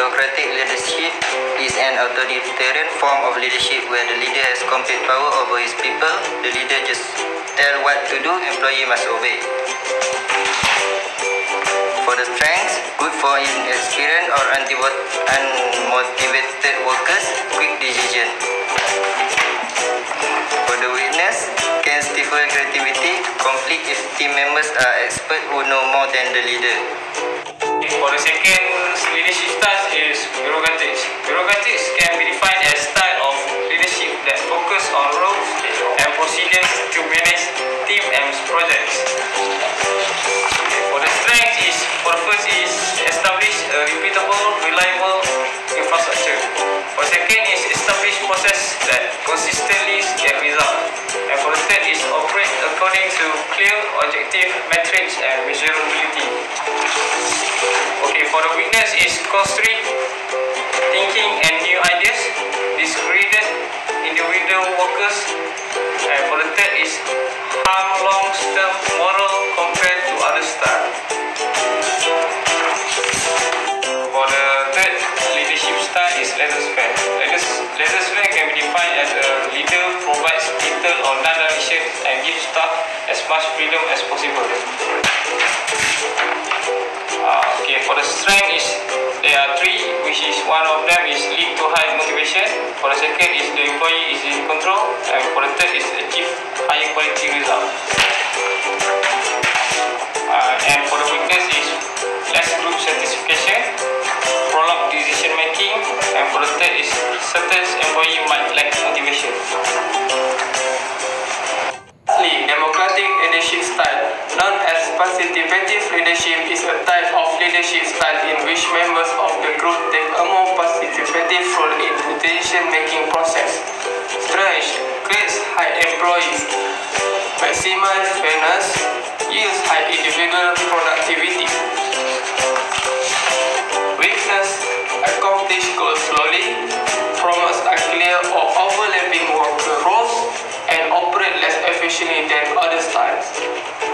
Autocratic leadership is an authoritarian form of leadership where the leader has complete power over his people. The leader just tell what to do, employee must obey. For the strengths, good for inexperienced or unmotivated workers, quick decision. For the weakness, can stifle creativity, conflict if team members are experts who know more than the leader. For the second leadership style is bureaucratics. Bureaucratics can be defined as style of leadership that focus on rules and procedures to manage team and projects. For the strength is, for the first is establish a repeatable, reliable infrastructure. For the second is establish process that consistently get result. And for the third is operate according to clear, objective metrics and measurability. Okay, for the weakness is constraint thinking and new ideas, discredited individual workers, and for the third is harm long-term moral compared to other staff. For the third leadership style is laissez-faire. Laissez-faire can be defined as a leader provides little or none direction and gives staff as much freedom as possible. Okay, for the strength is there are three, which is one of them is lead to high motivation. For the second is the employee is in control, and for the third is achieve higher quality result. And for the weakness is less group satisfaction, prolonged decision making, and for the third is certain employee might lack motivation. Democratic leadership style, known as participative leadership, is a type of leadership style in which members of the group take a more participative role in the decision-making process. Strength creates high employee, maximize fairness, yields high individual productivity. Weakness accomplish goals slowly, promotes unclear or overlapping worker roles, and operate less efficiently than other styles.